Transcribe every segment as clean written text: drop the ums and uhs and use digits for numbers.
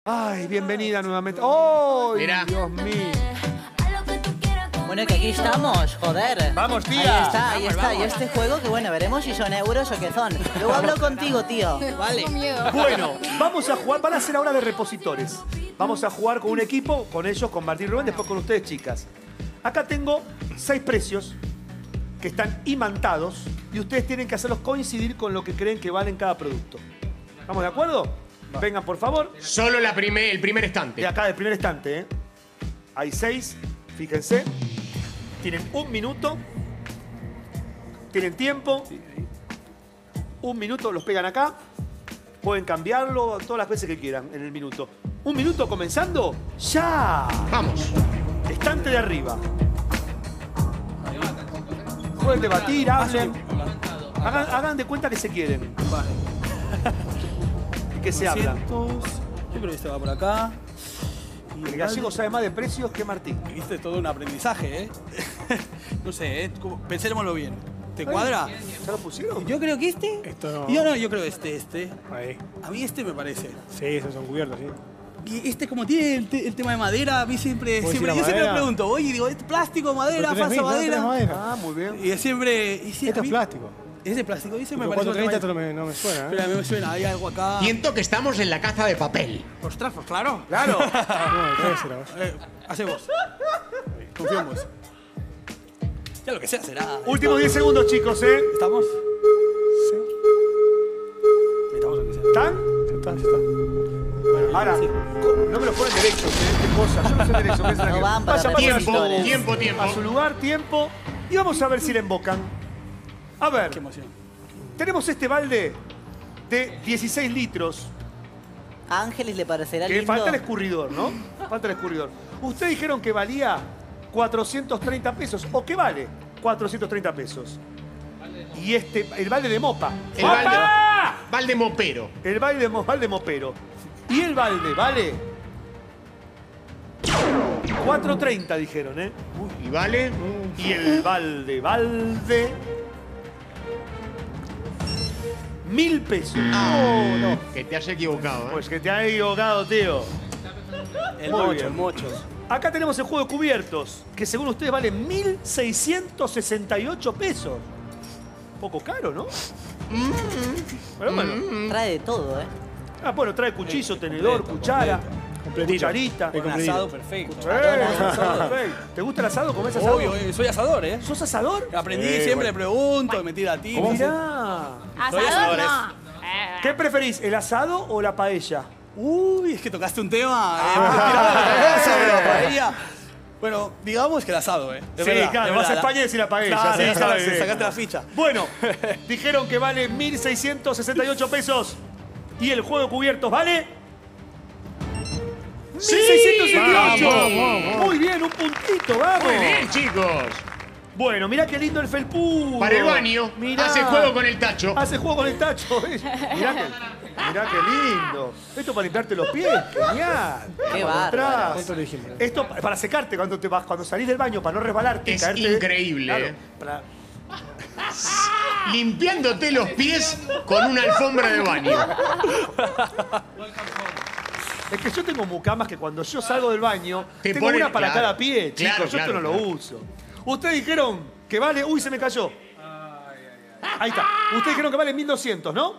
Ay, bienvenida nuevamente. ¡Oh, Dios mío! Bueno, que aquí estamos, joder. Vamos, tía. Ahí está. Y este juego, que bueno, veremos si son euros o qué son. Luego hablo contigo, tío. Vale. Bueno, vamos a jugar, van a ser ahora de repositores. Vamos a jugar con un equipo, con ellos, con Martín Rubén, después con ustedes, chicas. Acá tengo 6 precios que están imantados y ustedes tienen que hacerlos coincidir con lo que creen que valen cada producto. ¿Estamos de acuerdo? Vengan, por favor. Solo el primer estante. De acá, del primer estante, ¿eh? Hay 6, fíjense. Tienen 1 minuto. Tienen tiempo. 1 minuto, los pegan acá. Pueden cambiarlo todas las veces que quieran en el minuto. 1 minuto comenzando. ¡Ya! Vamos. Estante de arriba. Pueden debatir, hablen. Hagan de cuenta que se quieren. Vale. Y que se hablan. Yo creo que este va por acá. Y El gallego sabe más de precios que Martín. Viste, todo un aprendizaje, ¿eh? No sé, ¿eh? Pensémoslo bien. ¿Te cuadra? ¿Ya lo pusieron? Yo creo que este. Esto no. Yo creo este. Ahí. A mí este me parece. Sí, esos son cubiertos, sí. Y este, como tiene el tema de madera, a mí siempre ¿Puedes decir la yo siempre madera? me pregunto, oye, digo, ¿es plástico, madera, Pero falsa tenés madera? Ah, muy bien. Y siempre. Y sí, Esto a mí- es plástico. Es de plástico, dice, me Los parece. 430 esto no me suena, ¿eh? Pero a mí me suena, hay algo acá. Siento que estamos en la caza de papel. Ostras, pues claro. Claro. No, debe ser, a ver. Hacemos. Confío en vos. Ya lo que sea será. Últimos 10 segundos, chicos, ¿eh? ¿Estamos? Estamos lo que sea. ¿Están? Ya está, ya está. Ahora, no me lo ponen derechos, ¿eh? ¿Qué cosa? Yo no sé derecho. ¿Qué es No van para Vaya, repositores. Tiempo. a su lugar, tiempo. Y vamos a ver si le embocan. A ver, Qué emoción. tenemos este balde de 16 litros. A Ángeles le parecerá Que lindo. falta el escurridor, ¿no? Falta el escurridor. Ustedes dijeron que valía 430 pesos. ¿O qué vale 430 pesos? Y el balde de mopa. El ¡Mopa! balde mopero. El balde mopero. Y el balde, ¿vale? 430 dijeron, ¿eh? Y vale. Y el balde, 1000 pesos. Oh, no. Que te has equivocado, ¿eh? Pues que te has equivocado, tío. El Muy mocho, bien. el mocho. Acá tenemos el juego de cubiertos, que según ustedes vale 1.668 pesos. Un poco caro, ¿no? Pero bueno. Trae de todo, ¿eh? Ah, bueno, trae cuchillo, tenedor, cuchara, Completito. cucharita. Es Un completito. asado perfecto. Perfecto. ¿Te gusta el asado? ¿Comés asado? Obvio, soy asador, ¿eh? ¿Sos asador? Aprendí, Sí, siempre bueno. le pregunto, me tira a ti. Mirá. Soy asador, ¿Qué preferís, el asado o la paella? Uy, es que tocaste un tema. La paella. Bueno, digamos que el asado, ¿eh? Es Sí, verdad, claro, es vas a verdad. España y decís la paella. Claro, sí, sacaste, sí. sacaste la ficha. Bueno, dijeron que vale 1.668 pesos. Y el juego de cubiertos vale... ¡Sí! 1.668. Vamos. Muy bien, un puntito, vamos. Muy bien, chicos. Bueno, mirá qué lindo el felpudo. Para el baño. Mirá. Hace juego con el tacho. Hace juego con el tacho. Mirá qué lindo. Esto para limpiarte los pies. Genial. Qué Por bárbaro. atrás. ¿Cuánto le dijimos? Esto para secarte cuando salís del baño, para no resbalarte. y Es caerte. increíble, Claro, ¿eh? para- Limpiándote los pies con una alfombra de baño. Es que yo tengo mucamas que cuando yo salgo del baño, Te tengo ponen- una para claro. cada pie, chicos. Claro, yo claro, esto no claro. lo uso. Ustedes dijeron que vale... Uy, se me cayó. Ahí está. Ustedes dijeron que vale 1.200, ¿no?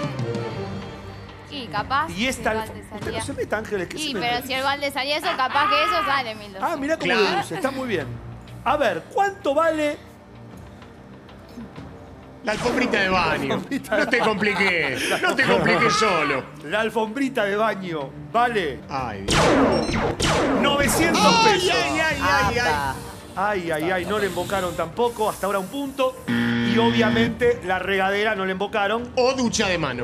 Y capaz. Y si esta... el balde Usted salía- no se meta, Ángeles. ¿qué se Sí, mete? pero si el balde salía eso, capaz que eso sale 1.200. Ah, mirá cómo Claro. lo dice. Está muy bien. A ver, ¿cuánto vale La alfombrita de baño. alfombrita de No te compliques. No te compliques solo. la alfombrita de baño? Vale Ay, Dios. 900 pesos. Apa. Ay, no le invocaron tampoco. Hasta ahora un punto. Y obviamente la regadera no le invocaron. O ducha de mano.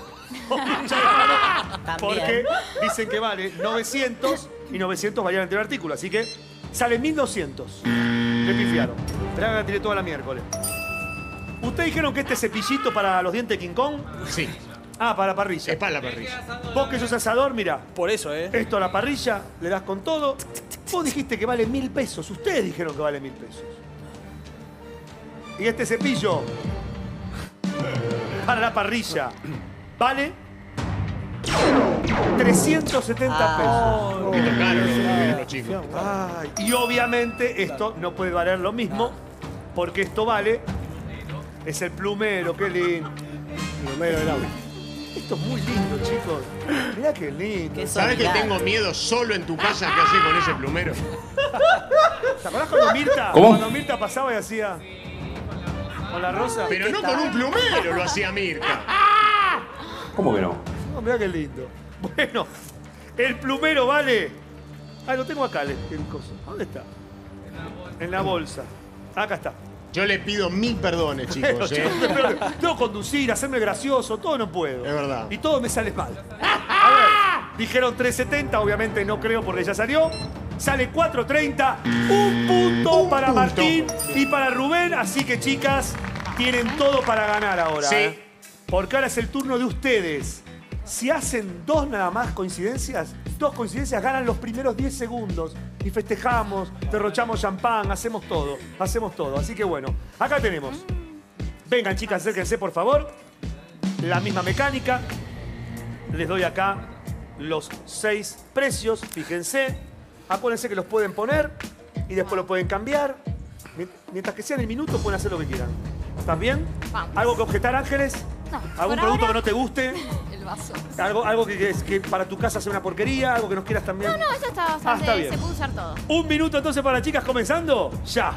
Porque dicen que vale 900 y 900 valían el anterior artículo. Así que sale 1.200. Le pifiaron. Esperá que la tiré toda la miércoles. ¿Ustedes dijeron que este cepillito para los dientes de King Kong? Sí. Ah, para la parrilla. Es para la parrilla. Vos que sos asador, mira. Por eso, ¿eh? Esto a la parrilla, le das con todo. Vos dijiste que vale 1.000 pesos. Ustedes dijeron que vale 1.000 pesos. Y este cepillo para la parrilla vale 370 pesos. Un poquito caro lo que quieren los chicos. Ay, y obviamente esto no puede valer lo mismo, porque esto vale. Es el plumero, qué lindo. Plumero del auto. Esto es muy lindo, chicos. Mirá qué lindo. Qué ¿Sabes que solidario. tengo miedo solo en tu casa? ¿Qué haces con ese plumero? ¿Te acordás cuando Mirta, ¿Cómo? cuando Mirta pasaba y hacía con la rosa? Pero no con un plumero lo hacía Mirta. ¿Cómo que no? No, mirá qué lindo. Bueno, el plumero vale. Ah, lo tengo acá, el coso. ¿Dónde está? En la bolsa. Acá está. Yo le pido 1000 perdones, chicos. Tengo que conducir, hacerme gracioso, todo no puedo. Es verdad. Y todo me sale mal. A ver, dijeron 370, obviamente no creo porque ya salió. Sale 430, un punto para punto. Martín y para Rubén. Así que, chicas, tienen todo para ganar ahora. Sí. Porque ahora es el turno de ustedes. Si hacen dos nada más coincidencias, ganan los primeros 10 segundos. Y festejamos, derrochamos champán, hacemos todo. Así que bueno, acá tenemos. Vengan, chicas, acérquense, por favor. La misma mecánica. Les doy acá los 6 precios, fíjense. Acuérdense que los pueden poner y después lo pueden cambiar. Mientras que sean el minuto, pueden hacer lo que quieran. ¿Están bien? Vamos. ¿Algo que objetar, Ángeles? No, ¿Algún por producto ahora- que no te guste? El vaso. ¿Algo que para tu casa sea una porquería? ¿Algo que nos quieras también? No, esto está bastante. está bien. Se puede usar todo. Un minuto entonces para las chicas comenzando. Ya.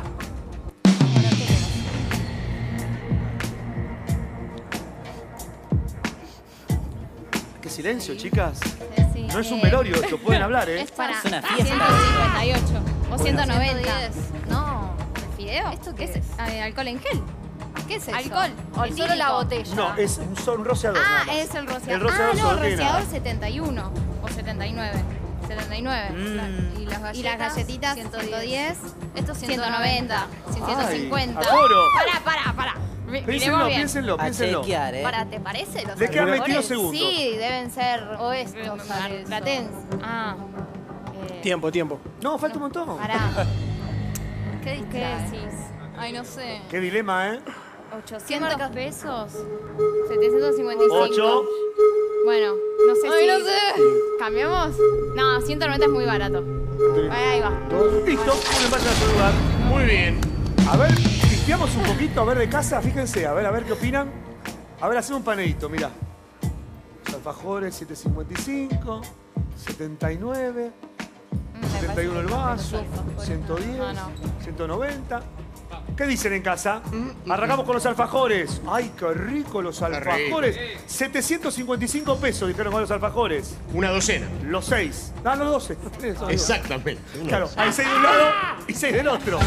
Qué silencio, chicas. Sí, No es un velorio esto, pueden hablar, ¿eh? Es para Es una fiesta. 158 o 190. No. ¿El fideo? ¿Esto qué es? Alcohol en gel. ¿Qué es eso? Alcohol. ¿O solo la botella? No, es un rociador. nada Ah, más. es el rociador. El rociador no, solo tiene rociador nada. 71 o 79. 79. ¿Y las galletas? Y las galletitas 110. Esto 190. 150. Ay, aforo. Pará. Piénsenlo, piénsenlo, A piénsenlo. chequear, ¿eh? ¿Te parece? Los Les quedan alfajores? 22 segundos. Sí, deben ser. O esto, sale eso. Platense. Ah. Tiempo. No, falta un montón. Pará. ¿Qué ¿Qué distrae? decís? Ay, no sé. Qué dilema, ¿eh? 800 pesos. 755. 8. Bueno, no sé Ay, si. no sé. ¿Cambiamos? No, 190 es muy barato. Ahí va. Listo, un empate a su lugar. Muy bien. A ver, limpiamos un poquito, a ver de casa, fíjense, a ver qué opinan. A ver, hacemos un panadito, mirá. Los alfajores, 755, 79, 71 el vaso, 110, No, no. 190. ¿Qué dicen en casa? Arrancamos con los alfajores. ¡Ay, qué rico los alfajores! 755 pesos dijeron con los alfajores. Una docena. Los 6. No, los 12. Exactamente. Claro, hay 6 de un lado y 6 del otro.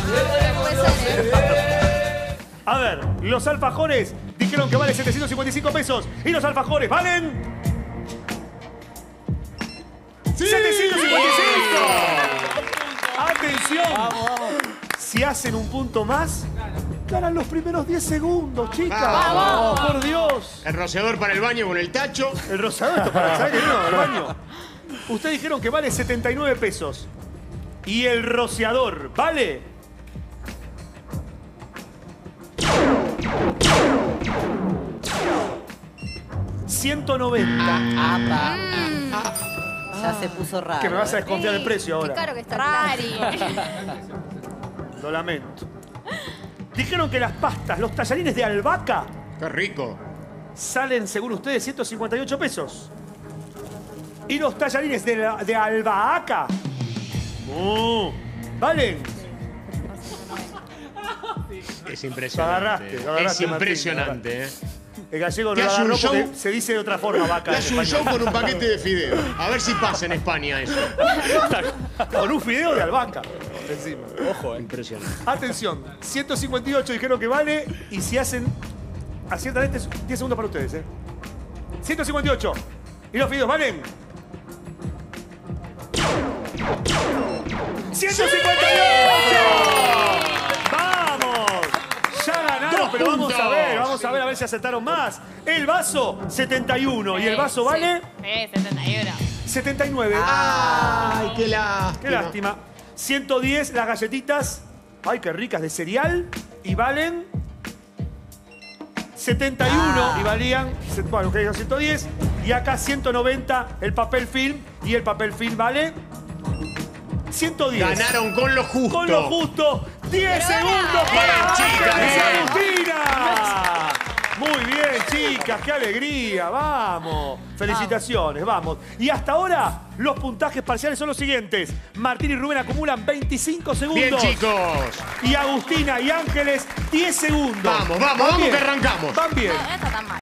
A ver, los alfajores dijeron que vale 755 pesos. ¿Y los alfajores valen? ¡755! ¡Atención! Si hacen un punto más, ganan los primeros 10 segundos, chicas. ¡Vamos! ¡Por Dios! El rociador para el baño con el tacho. El rosador, esto para saber que no, el baño. Ustedes dijeron que vale 79 pesos. Y el rociador, ¿vale? $190. Ya se puso raro. Que me vas a ¿eh? desconfiar del precio Qué ahora. caro que está. Rari. Lo lamento. Dijeron que las pastas, los tallarines de albahaca, Qué rico. salen, según ustedes, 158 pesos. Y los tallarines de albahaca, valen. Es Lo impresionante. agarraste, Es Martín, impresionante, ¿eh? El gallego no Te lo hace un agarró porque show. se dice de otra forma, vaca. Te en hace un español. show con un paquete de fideo. A ver si pasa en España eso. Con un fideo de albahaca encima. Ojo, Impresionante. Atención, 158 dijeron que vale y si hacen, aciertan 10 segundos para ustedes, 158. ¿Y los fideos valen? 158. ¡Vamos! Ya ganaron, ¡Dos pero vamos a puntos! ver si acertaron más. El vaso, 71. ¿Y el vaso vale? 71. 79. Ay, qué lástima. Qué lástima. 110 las galletitas. Ay, qué ricas, de cereal. Y valen 71 y valían, bueno, que 110. Y acá 190 el papel film. Y el papel film vale 110. Ganaron con lo justo. Con lo justo. 10 segundos para chicas, Ángeles y bien. Agustina. Muy bien, chicas. Qué alegría. Vamos. Felicitaciones. Vamos. Y hasta ahora, los puntajes parciales son los siguientes. Martín y Rubén acumulan 25 segundos. Bien, chicos. Y Agustina y Ángeles, 10 segundos. Vamos, Van vamos, bien. que arrancamos. Van bien. No está tan mal.